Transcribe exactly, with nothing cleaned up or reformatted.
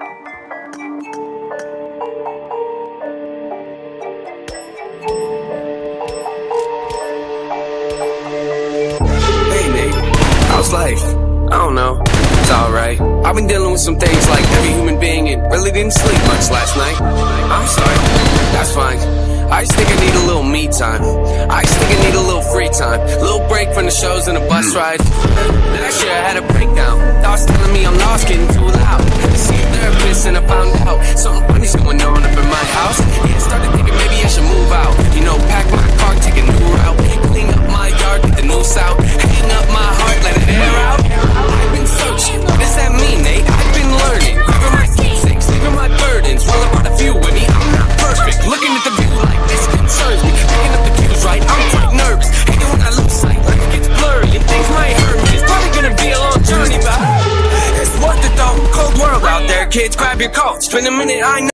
Hey Nate, how's life? I don't know, it's alright. I've been dealing with some things like every human being and really didn't sleep much last night. I'm sorry, that's fine. I just think I need a little me time. I just think I need a little free time. Little break from the shows and the bus ride. Last year I had a breakdown. Thoughts telling me I'm lost, getting too loud. I see a therapist and I found out something funny's going on up in my house. Yeah, I started thinking maybe I should move out. You know, pack my car, take a new route. Clean up my yard, get the noose out. Hang up my heart, let it air out. I've been searching, what does that mean, Nate? I've been learning, grabbing my keepsakes, leaving my burdens. Roll about a few with me, I'm not perfect. Looking at the view like this concerns me. Picking up the cues right, I'm quite nervous. Hating when I lose sight, like it gets blurry and things might hurt me. It's probably gonna be a long journey, but it's worth it though. Cold world out there, kids, grab your coats. Spend a minute, I know.